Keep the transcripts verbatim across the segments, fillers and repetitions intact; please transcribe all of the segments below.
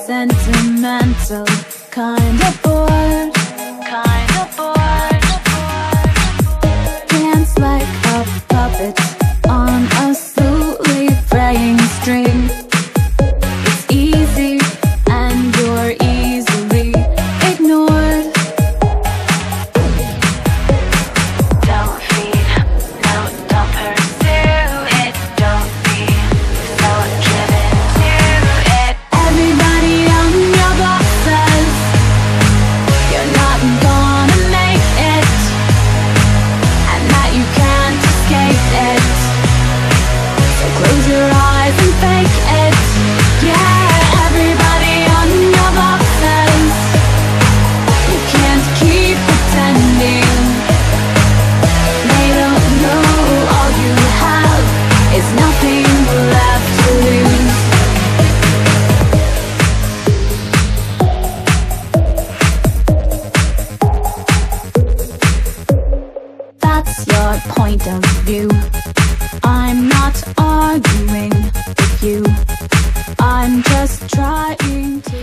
sentimental, kinda bored, kinda bored. Dance like a puppet on a slowly fraying string. It's easy and you're easily ignored. Don't feed, no, don't pursue it. Don't be so driven to it. Everybody on your block says you're not gonna make it, and that you can't escape it. So close your eyes and fake it. Yeah, everybody on your block says you can't keep pretending. They don't know all you have is nothing left to lose. That's your point of view. I'm not arguing with you. I'm just trying to.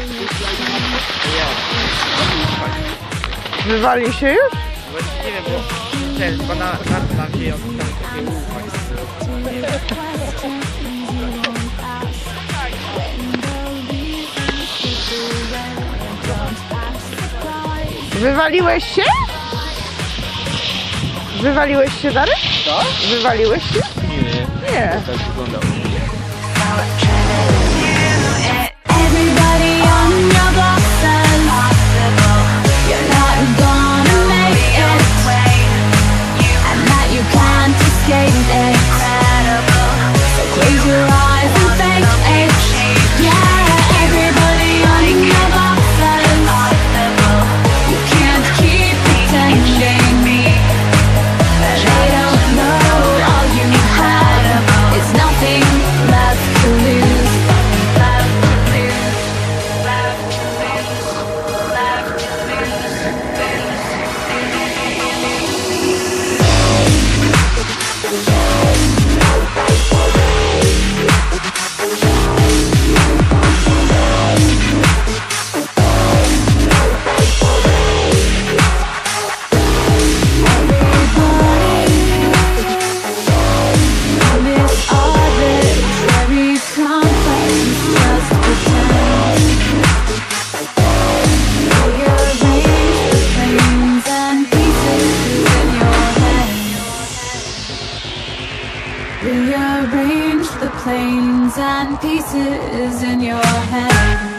Wywalił się już? Właśnie nie wiem, bo ten, chyba na, na, na wieją tam takie Wywaliłeś się? Wywaliłeś się, Darek? Co? Wywaliłeś się? Nie. Nie. Tak wyglądał. Everybody on your block says you're not gonna make it, and that you can't escape it. So close your eyes and fake it. Yeah, everybody on your block says you can't keep pretending. They don't know all you have is nothing left to lose. Rearrange the planes and pieces in your head.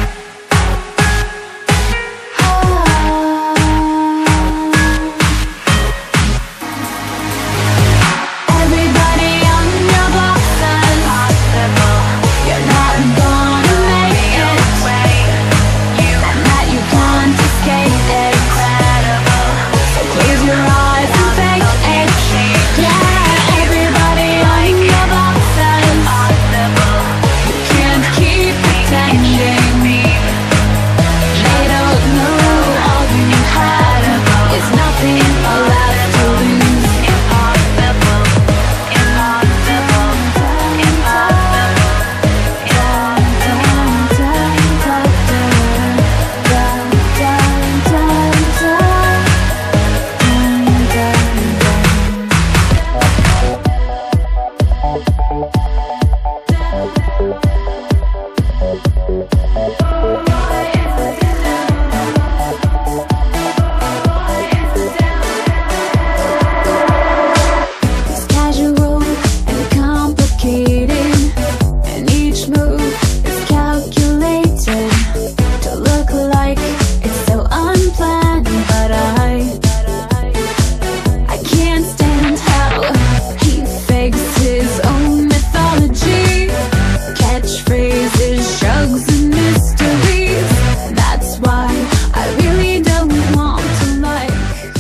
Everybody on your block says you're not gonna make it, and that you can't escape it. So close your eyes and fake it. Yeah, everybody on your block says you can't keep pretending. They don't know all you have is nothing left to lose. Impossible, impossible, impossible. It's casual and complicated, and each move is calculated to look like it's so unplanned. But I, I can't stand how he fakes his own mythology, catchphrases, shrugs, and mysteries. That's why I really don't want to like.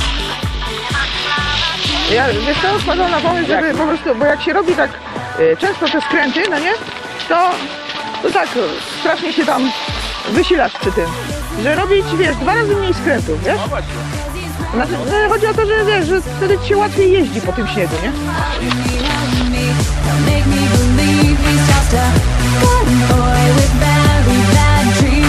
Ja, wiesz co, wpadłam na pomysł, żeby po prostu, bo jak się robi tak y, często te skręty, no nie, to, to tak y, strasznie się tam wysilasz przy tym, że robić, wiesz, dwa razy mniej skrętów, wiesz? Znaczy, no, chodzi o to, że wiesz, że wtedy ci się łatwiej jeździ po tym śniegu, nie? Make me believe he's just a good boy with very bad dreams.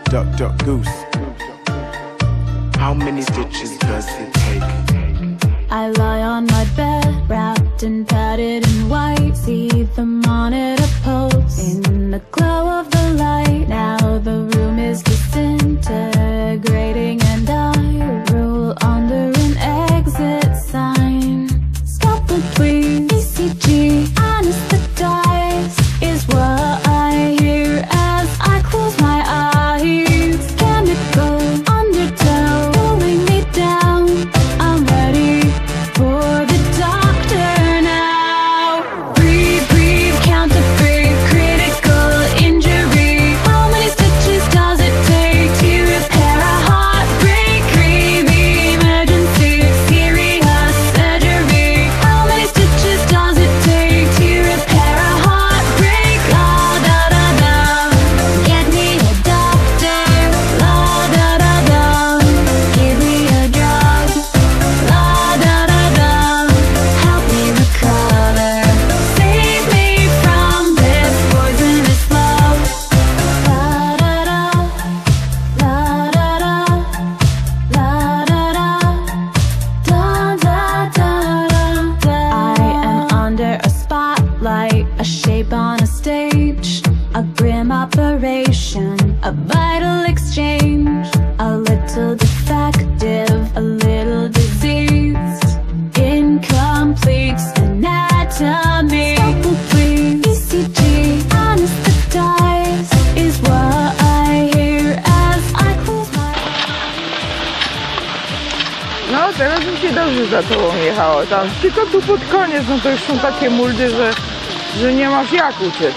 duck, duck, goose. How many stitches does it take? I lie on my bed, wrapped and padded in white. See the monitor post in the glow of the light. Now the room is disintegrating, and I roll under an exit sign. Stop the please, E C G, anesthetize is what I hear as I close my eyes. Chemical undertow pulling me down. I'm ready for the doctor now. Breathe, breathe, count to three. Critical injury. How many stitches does it take to repair a heartbreak? Creamy emergency, serious surgery. How many stitches does it take to repair a heartbreak? La da da da, get me a doctor. La da da da, give me a drug. La da da da, help me recover. Save me from this poisonous love. La da da, la da da, la da da, da da da da. I am under a spotlight, a shape on a stage, a grim operation, a vital exchange, a little defective, a little diseased, incomplete anatomy. Stop the please, E C G, anesthetize is what I hear as I close my eyes. No, teraz mi się dobrze za tobą jechało tam. Tylko tu pod koniec, no to już są takie muldy, że, że nie masz jak uciec.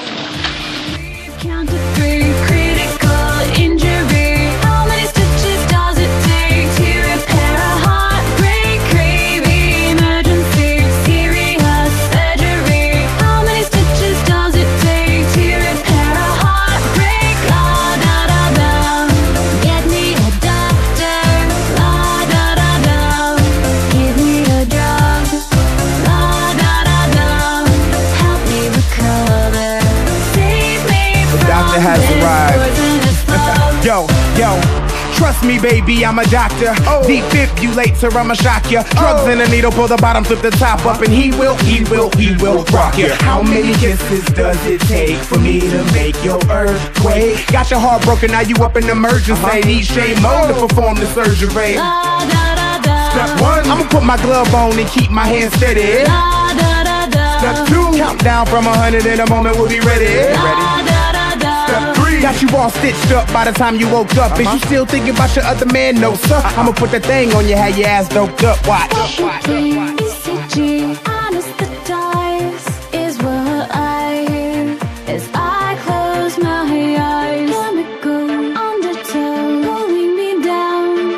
Count to three, critical injury. How many stitches does it take to repair a heartbreak? Creamy emergency, serious surgery. How many stitches does it take to repair a heartbreak? La da da da, get me a doctor. La da da da, give me a drug. La da da da, help me recover. Save me from doctor has this arrived. poisonous love. Yo, yo, trust me, baby, I'm a doctor. Oh. Defibrillator, I'ma shock ya. Drugs Oh. in the needle, pull the bottom, flip the top up, and he will, he will, he will rock ya. How many kisses does it take for me to make your earthquake? Got your heart broken, now you up in emergency. Need Shane Mo to perform the surgery. La da da da. Step one, I'ma put my glove on and keep my hand steady. La da da da. Step two, count down from a hundred in a moment, we'll be ready. La da da da. Step three, got you all stitched up by the time you woke up. Is you still thinking about your other man? No, sir. I'ma put that thing on you, have your ass doped up. Watch. E C G, anesthetize is what I hear as I close my eyes. Chemical undertow pulling me down.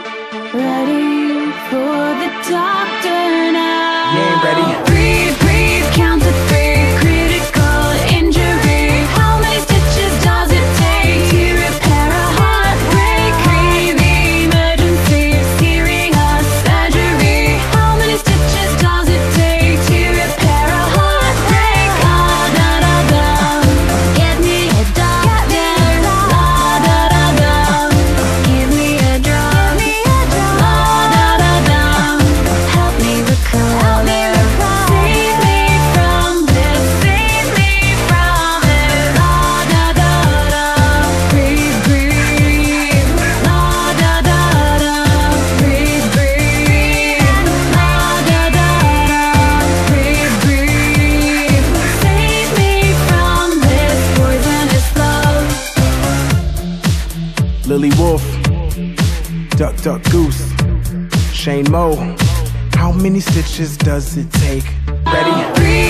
Ready for the doctor now. You ain't ready. Breathe, breathe, count to three. Critical injury. How many stitches does it take to repair a heartbreak? Creamy emergency, serious surgery. How many stitches does it take to repair a heartbreak? La da da da, get me a doctor. La da da da, give me a drug. La da da da, help me recover. Save me from this, save me from it. La da da da, breathe, breathe. La da da da, breathe, breathe. La da da da, breathe, breathe. Save me from this poisonous love. Lily Wolf, Duck, Duck, Goose, Shane Mo. How many stitches does it take? Ready? Breathe.